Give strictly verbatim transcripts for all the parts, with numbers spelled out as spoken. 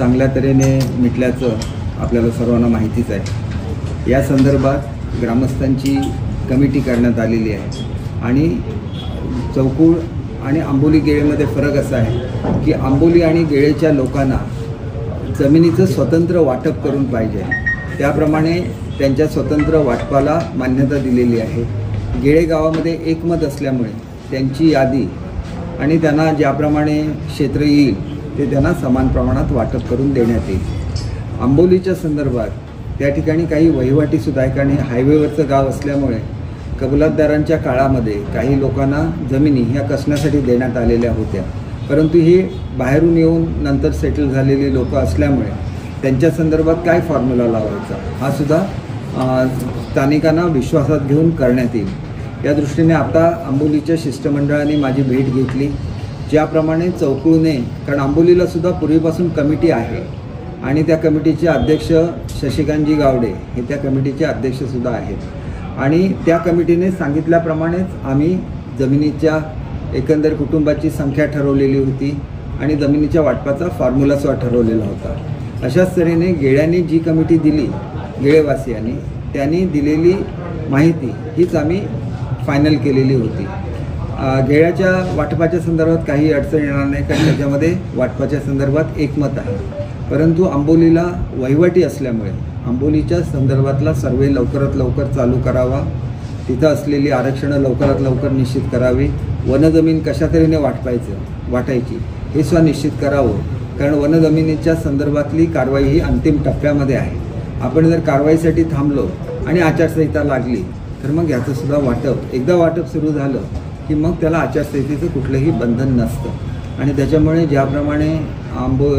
चांगल्या तऱ्हेने मिटल्याचं आपल्याला सर्वांना माहितीच आहे। या संदर्भात ग्रामस्थांची कमिटी करण्यात आलेली आहे आणि चौकुळ आणि आंबोली गेळेमध्ये फरक असा आहे की आंबोली आणि गेळेच्या लोकांना जमिनीचं स्वतंत्र वाटप करून पाहिजे, त्याप्रमाणे त्यांच्या स्वतंत्र वाटपाला मान्यता दिलेली आहे। गेळे गावामध्ये एकमत असल्यामुळे त्यांची यादी आणि त्यांना ज्याप्रमाणे क्षेत्र येईल ते त्यांना समान प्रमाणात वाटप करून देण्यात येईल। आंबोलीच्या संदर्भात त्या ठिकाणी काही वहिवाटीसुद्धा आहे, कारण हे हायवेवरचं गाव असल्यामुळे कबलातदारांच्या काळामध्ये काही लोकांना जमिनी ह्या कसण्यासाठी देण्यात आलेल्या होत्या, परंतु हे बाहेरून येऊन नंतर सेटल झालेली लोक असल्यामुळे त्यांच्या संदर्भात काय फॉर्म्युला लावायचा हा सुद्धा स्थानिकांना विश्वासात घेऊन करण्यात येईल। या दृष्टीने आता आंबोलीच्या शिष्टमंडळाने माझी भेट घेतली, ज्याप्रमाणे चौकुळने, कारण आंबोलीला सुद्धा पूर्वीपासून कमिटी आहे आणि त्या कमिटीचे अध्यक्ष शशिकांतजी गावडे हे त्या कमिटीचे अध्यक्षसुद्धा आहेत आणि त्या कमिटीने सांगितल्याप्रमाणेच आम्ही जमिनीच्या एकंदर कुटुंबाची संख्या ठरवलेली होती आणि जमिनीच्या वाटपाचा फॉर्म्युलासुद्धा ठरवलेला होता। अशाच तऱ्हेने गेळ्यांनी जी कमिटी दिली, गेळेवासियांनी त्यांनी दिलेली माहिती हीच आम्ही फायनल केलेली होती। गेळ्याच्या वाटपाच्या संदर्भात काही अडचण येणार नाही, कारण त्याच्यामध्ये वाटपाच्या संदर्भात एकमत आहे, परंतु आंबोलीला वहिवाटी असल्यामुळे आंबोलीच्या संदर्भातला सर्वे लवकरात लवकर चालू करावा, तिथं असलेली आरक्षणं लवकरात लवकर निश्चित करावी, वनजमीन कशा तऱ्हेने वाटपायचं वाटायची हे सुद्धा निश्चित करावं, कारण वनजमिनीच्या संदर्भातली कारवाई ही अंतिम टप्प्यामध्ये आहे। आपण जर कारवाईसाठी थांबलो आणि आचारसंहिता लागली तर मग याचंसुद्धा वाटप, एकदा वाटप सुरू झालं की मग त्याला आचारसंहितेचं कुठलंही बंधन नसतं आणि त्याच्यामुळे ज्याप्रमाणे आंबो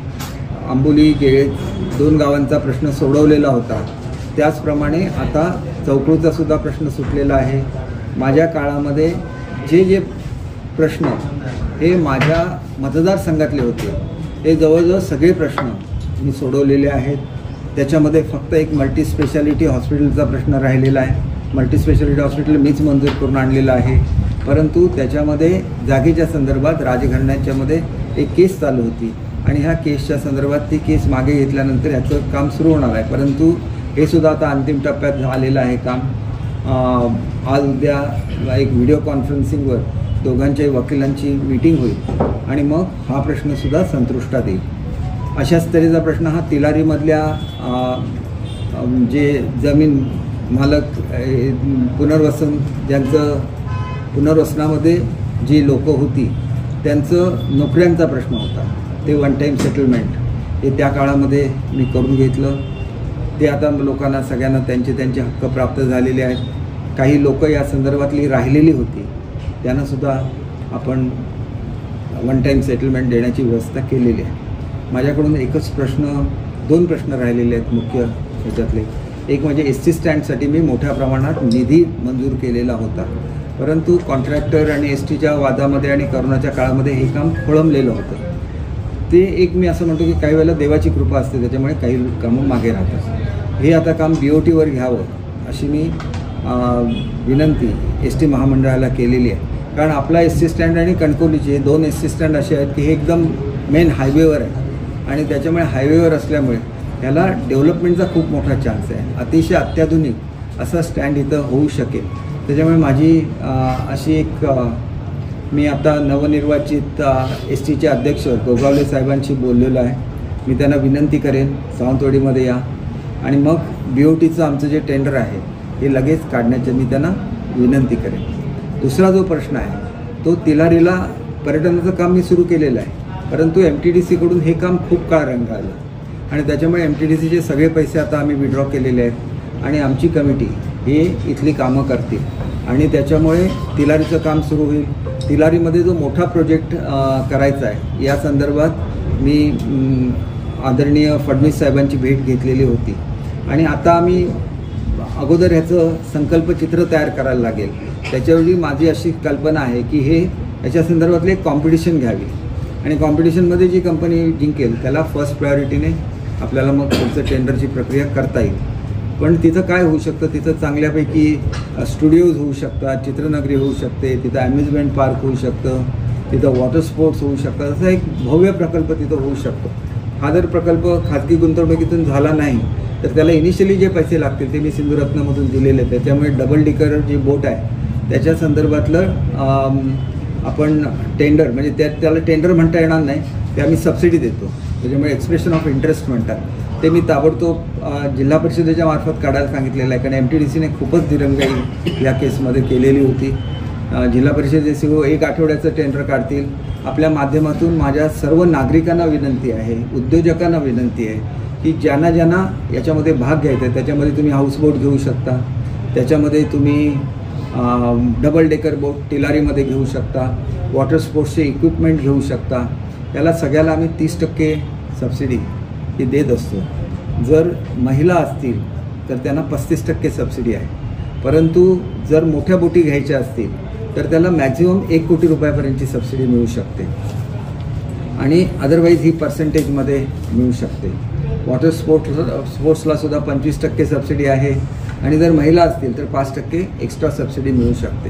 आंबोली गेळे दोन गावांचा प्रश्न सोडवलेला होता त्याचप्रमाणे आता चौकुळचा सुद्धा प्रश्न सुटलेला आहे। माझ्या काळामध्ये जे जे प्रश्न हे माझ्या मतदारसंघातले होते हे जवळजवळ सगळे प्रश्न मी सोडवलेले आहेत। त्याच्यामध्ये फक्त एक मल्टी स्पेशालिटी हॉस्पिटलचा प्रश्न राहिलेला आहे। मल्टी स्पेशालिटी हॉस्पिटल मीच मंजूर करून आणलेलं आहे, परंतु त्याच्यामध्ये जागेच्या संदर्भात राजघराण्याच्यामध्ये एक केस चालू होती आणि ह्या केसच्या संदर्भात ती केस मागे घेतल्यानंतर याचं काम सुरू होणार आहे, परंतु हे सुद्धा आता अंतिम टप्प्यात झालेलं आहे काम। आज उद्या एक व्हिडिओ कॉन्फरन्सिंगवर दोघांच्याही वकिलांची मीटिंग होईल आणि मग हा प्रश्नसुद्धा संतुष्टात येईल। अशाच तऱ्हेचा प्रश्न हा तिलारीमधल्या जे जमीन मालक पुनर्वसन ज्यांचं पुनर्वसनामध्ये जी लोकं होती त्यांचं नोकऱ्यांचा प्रश्न होता, ते वन टाईम सेटलमेंट हे त्या काळामध्ये मी करून घेतलं। ते आता लोकांना सगळ्यांना त्यांचे त्यांचे हक्क प्राप्त झालेले आहेत। काही लोक या संदर्भातली राहिलेली होती त्यांनासुद्धा आपण वन टाईम सेटलमेंट देण्याची व्यवस्था केलेली आहे। माझ्याकडून एकच प्रश्न दोन प्रश्न राहिलेले आहेत मुख्य ह्याच्यातले। एक म्हणजे एस टी स्टँडसाठी मी मोठ्या प्रमाणात निधी मंजूर केलेला होता, परंतु कॉन्ट्रॅक्टर आणि एस टीच्या वादामध्ये आणि करोनाच्या काळामध्ये हे काम खोळंबलेलं होतं। ते एक मी असं म्हणतो की काही वेळेला देवाची कृपा असते, त्याच्यामुळे काही कामं मागे राहतात। हे आता काम बी ओ टीवर घ्यावं अशी मी विनंती एस टी महामंडळाला केलेली आहे, कारण आपला एस टी स्टँड आणि कणकवलीचे हे दोन एस टी स्टँड असे आहेत की हे एकदम मेन हायवेवर आहे आणि त्याच्यामुळे हायवेवर असल्यामुळे ह्याला डेव्हलपमेंटचा खूप मोठा चान्स आहे। अतिशय अत्याधुनिक असा स्टँड इथं होऊ शकेल, त्याच्यामुळे माझी अशी एक मी आता नवनिर्वाचित एस टीचे अध्यक्ष गोगावले साहेबांशी बोललेलो आहे। मी त्यांना विनंती करेन सावंतवाडीमध्ये या आणि मग बी ओ टीचं आमचं जे टेंडर आहे हे लगेच काढण्याची मी त्यांना विनंती करेन। दुसरा जो प्रश्न आहे तो तिलारीला पर्यटनाचं काम मी सुरू केलेलं आहे, परंतु एम टी डी सीकडून हे काम खूप काळ रंगाळलं आणि त्याच्यामुळे एम टी डी सीचे सगळे पैसे आता आम्ही विड्रॉ केलेले आहेत आणि आमची कमिटी हे इथली कामं करते आणि त्याच्यामुळे तिलारीचं काम सुरू होईल। तिलारीमध्ये जो मोठा प्रोजेक्ट करायचा आहे या संदर्भात मी आदरणीय फडणवीस साहेबांची भेट घेतलेली होती आणि आता आम्ही अगोदर ह्याचं संकल्पचित्र तयार करायला लागेल। त्याच्यावेळी माझी अशी कल्पना आहे की हे याच्या संदर्भातले एक कॉम्पिटिशन घ्यावी आणि कॉम्पिटिशनमध्ये जी कंपनी जिंकेल त्याला फर्स्ट प्रायोरिटीने आपल्याला मग पुढचं टेंडरची प्रक्रिया करता येईल। पण तिथं काय होऊ शकतं, तिथं चांगल्यापैकी स्टुडिओज होऊ शकतात, चित्रनगरी होऊ शकते, तिथं अम्युजमेंट पार्क होऊ शकतं, तिथं वॉटर स्पोर्ट्स होऊ शकतात, असा एक भव्य प्रकल्प तिथं होऊ शकतो। हा जर प्रकल्प खाजगी गुंतवणुकीतून झाला नाही तर त्याला इनिशियली जे पैसे लागतील ते मी सिंधुरत्नमधून दिलेले आहेत. त्याच्यामुळे डबल डिकर जी बोट आहे त्याच्या संदर्भातलं आपण टेंडर म्हणजे त्या त्याला टेंडर म्हणता येणार नाही, ते आम्ही सबसिडी देतो. त्याच्यामुळे एक्सप्रेशन ऑफ इंटरेस्ट म्हणतात ते मी ताबडतोब जिल्हा परिषदेच्या मार्फत काढायला सांगितलेलं आहे. कारण एम टी डी सीने खूपच दिरंगाई या केसमध्ये केलेली होती. जिल्हा परिषदेचे सी ओ एक आठवड्याचं टेंडर काढतील. आपल्या माध्यमातून माझ्या सर्व नागरिकांना विनंती आहे, उद्योजकांना विनंती आहे की ज्यांना ज्यांना याच्यामध्ये भाग घ्यायचा आहे त्याच्यामध्ये तुम्ही हाऊसबोट घेऊ शकता, त्याच्यामध्ये तुम्ही डबल डेकर बोट टिलारीमध्ये घेऊ शकता, वॉटर स्पोर्ट्सचे इक्विपमेंट घेऊ शकता. याला सगळ्याला आम्ही तीस टक्के सबसिडी ही देत असतो. जर महिला असतील तर त्यांना पस्तीस टक्के सबसिडी आहे. परंतु जर मोठ्या बोटी घ्यायच्या असतील तर त्याला मॅक्झिमम एक कोटी रुपयापर्यंतची सबसिडी मिळू शकते आणि अदरवाईज ही पर्सेंटेजमध्ये मिळू शकते. वॉटर स्पोर्ट स्पोर्ट्सलासुद्धा पंचवीस टक्के सबसिडी आहे आणि जर महिला असतील तर पाच टक्के एक्स्ट्रा सबसिडी मिळू शकते.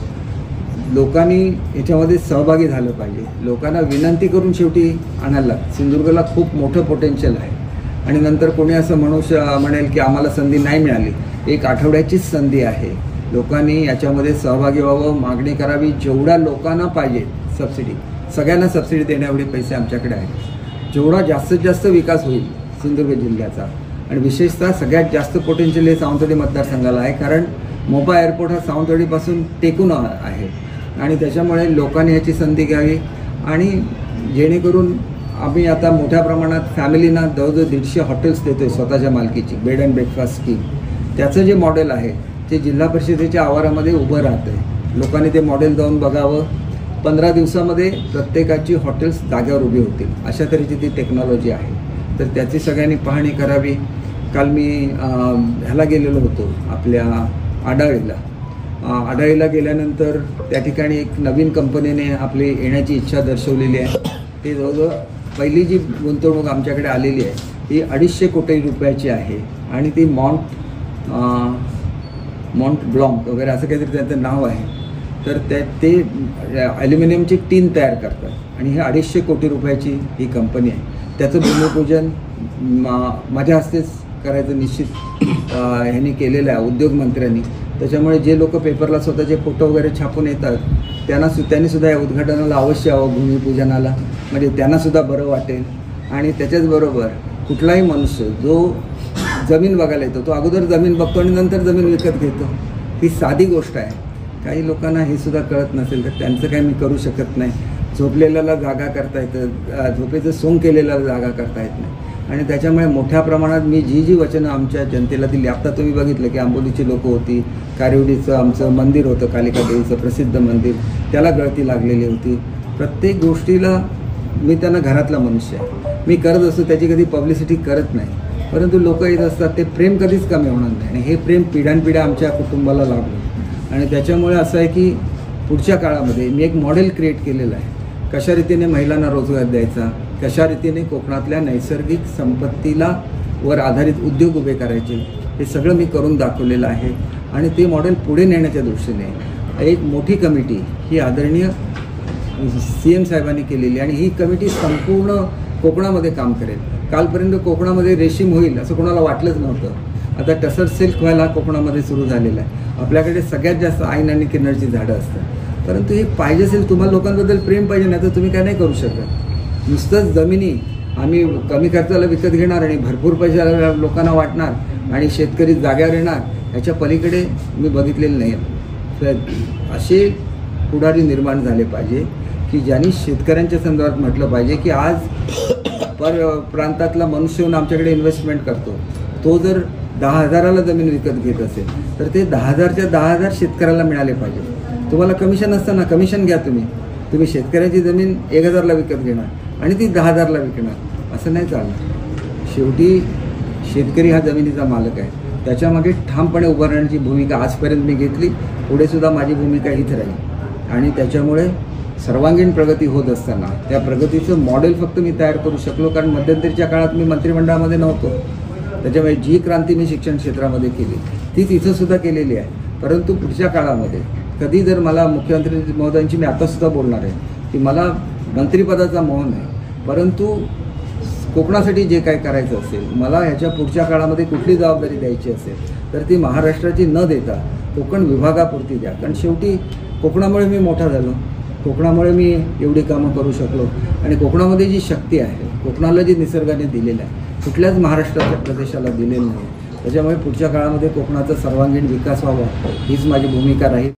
लोकांनी याच्यामध्ये सहभागी झालं पाहिजे. लोकांना विनंती करून शेवटी आणायला लागतं. सिंधुदुर्गला खूप मोठं पोटेन्शियल आहे आणि नंतर कोणी असं म्हणू श म्हणेल की आम्हाला संधी नाही मिळाली. एक आठवड्याचीच संधी आहे. लोकांनी याच्यामध्ये सहभागी व्हावं, मागणी करावी. जेवढ्या लोकांना पाहिजे सबसिडी, सगळ्यांना सबसिडी देण्याएवढे पैसे आमच्याकडे आहेत. जेवढा जास्तीत जास्त विकास होईल सिंधुदुर्ग जिल्ह्याचा आणि विशेषतः सगळ्यात जास्त पोटेन्शियल हे सावंतवाडी मतदारसंघाला आहे. कारण मोपा एअरपोर्ट हा सावंतवाडीपासून टेकून आहे आणि त्याच्यामुळे लोकांनी याची संधी घ्यावी आणि जेणेकरून आम्ही आता मोठ्या प्रमाणात फॅमिलींना जवळजवळ दीडशे हॉटेल्स देतो आहे स्वतःच्या मालकीची बेड अँड ब्रेकफास्ट स्कीम. त्याचं जे मॉडेल आहे ते जिल्हा परिषदेच्या आवारामध्ये उभं राहतं आहे. लोकांनी ते मॉडेल जाऊन बघावं. पंधरा दिवसामध्ये प्रत्येकाची हॉटेल्स जाग्यावर उभी होतील अशा तऱ्हेची ती टेक्नॉलॉजी आहे. तर त्याची सगळ्यांनी पाहणी करावी. काल मी ह्याला गेलेलो होतो आपल्या आडाळीला. आडाळीला गेल्यानंतर त्या ठिकाणी एक नवीन कंपनीने आपली येण्याची इच्छा दर्शवलेली आहे. ते जवळजवळ पहिली जी गुंतवणूक आमच्याकडे आलेली आहे ही अडीचशे कोटी रुपयाची आहे आणि ती मॉन्ट मॉन्ट ब्लॉन्क वगैरे असं काहीतरी त्याचं नाव आहे. तर त्या ते ॲल्युमिनियमची टीन तयार करतात आणि ही अडीचशे कोटी रुपयाची ही कंपनी आहे. त्याचं भूमिपूजन माझ्या हस्तेच करायचं निश्चित ह्यांनी केलेलं आहे उद्योगमंत्र्यांनी. त्याच्यामुळे जे लोक पेपरला स्वतःचे फोटो वगैरे छापून येतात त्यांना सु त्यांनीसुद्धा या उद्घाटनाला अवश्य यावं, भूमिपूजनाला. म्हणजे त्यांनासुद्धा बरं वाटेल. आणि त्याच्याचबरोबर कुठलाही मनुष्य जो जमीन बघायला येतो तो अगोदर जमीन बघतो आणि नंतर जमीन विकत घेतो. ही साधी गोष्ट आहे. काही लोकांना हे सुद्धा कळत नसेल तर त्यांचं काही मी करू शकत नाही. झोपलेल्याला जागा करता येतं, झोपेचं सोंग केलेल्याला जागा करता येत नाही. आणि त्याच्यामुळे मोठ्या प्रमाणात मी जी जी वचनं आमच्या जनतेला दिली. आता तुम्ही बघितलं की आंबोलीची लोकं होती, कारिवडीचं आमचं मंदिर होतं कालिका देवीचं प्रसिद्ध मंदिर, त्याला गळती लागलेली होती. प्रत्येक गोष्टीला मी त्यांना घरातला मनुष्य आहे, मी करत असतो, त्याची कधी पब्लिसिटी करत नाही. परंतु लोक येत असतात ते प्रेम कधीच कमी होणार नाही आणि हे प्रेम पिढ्यानपिढ्या आमच्या कुटुंबाला लाभलं. आणि त्याच्यामुळे असं आहे की पुढच्या काळामध्ये मी एक मॉडेल क्रिएट केलेलं आहे. कशा रीतीने महिलांना रोजगार द्यायचा, कशा रीतीने कोकणातल्या नैसर्गिक संपत्तीला वर आधारित उद्योग उभे करायचे, हे सगळं मी करून दाखवलेलं आहे. आणि ते मॉडेल पुढे नेण्याच्या दृष्टीने एक मोठी कमिटी ही आदरणीय सी एम साहेबांनी केलेली आणि ही कमिटी संपूर्ण कोकणामध्ये काम करेल. कालपर्यंत कोकणामध्ये रेशीम होईल असं कोणाला वाटलंच नव्हतं. आता टसर सिल्क व्हायला कोकणामध्ये सुरू झालेलं आहे. आपल्याकडे सगळ्यात जास्त आईन आणि किन्नरची झाडं असतात. परंतु हे पाहिजे असेल, तुम्हाला लोकांबद्दल प्रेम पाहिजे नाही तर तुम्ही काय नाही करू शकत. नुसतंच जमिनी आम्ही कमी खर्चाला विकत घेणार आणि भरपूर पैशाला लोकांना वाटणार आणि शेतकरी जाग्यावर येणार, ह्याच्या पलीकडे मी बघितलेलं नाही. तर असे पुढारी निर्माण झाले पाहिजे की ज्यांनी शेतकऱ्यांच्या संदर्भात म्हटलं पाहिजे की आज पर प्रांतातला मनुष्य येऊन आमच्याकडे इन्व्हेस्टमेंट करतो, तो जर दहा हजाराला जमीन विकत घेत असेल तर ते दहा हजारच्या दहा हजार शेतकऱ्याला मिळाले पाहिजे. तुम्हाला कमिशन असताना कमिशन घ्या तुम्ही तुम्ही शेतकऱ्याची जमीन एक हजारला विकत घेणार आणि ती दहा हजारला विकणार, असं नाही चालणार. शेवटी शेतकरी हा जमिनीचा मालक आहे. त्याच्यामागे ठामपणे उभं राहण्याची भूमिका आजपर्यंत मी घेतली, पुढेसुद्धा माझी भूमिका हीच राहील. आणि त्याच्यामुळे सर्वांगीण प्रगती होत असताना त्या प्रगतीचं मॉडेल फक्त मी तयार करू शकलो कारण मध्यंतरीच्या काळात मी मंत्रिमंडळामध्ये नव्हतो. त्याच्यामुळे जी क्रांती मी शिक्षण क्षेत्रामध्ये केली तीच इथंसुद्धा केलेली आहे. परंतु पुढच्या काळामध्ये कधी जर मला मुख्यमंत्री महोदयांची मी आतासुद्धा बोलणार आहे की मला मंत्रिपदाचा मोह नाही, परंतु कोकणासाठी जे काय करायचं असेल, मला ह्याच्या पुढच्या काळामध्ये कुठली जबाबदारी द्यायची असेल तर ती महाराष्ट्राची न देता कोकण विभागापुरती द्या. कारण शेवटी कोकणामुळे मी मोठा झालो, कोकणामुळे मी एवढी कामं करू शकलो आणि कोकणामध्ये जी शक्ती आहे, कोकणाला जी निसर्गाने दिलेलं आहे, कुठल्याच महाराष्ट्राच्या प्रदेशाला दिलेलं नाही. त्याच्यामुळे पुढच्या काळामध्ये कोकणाचा सर्वांगीण विकास व्हावा हीच माझी भूमिका राहील.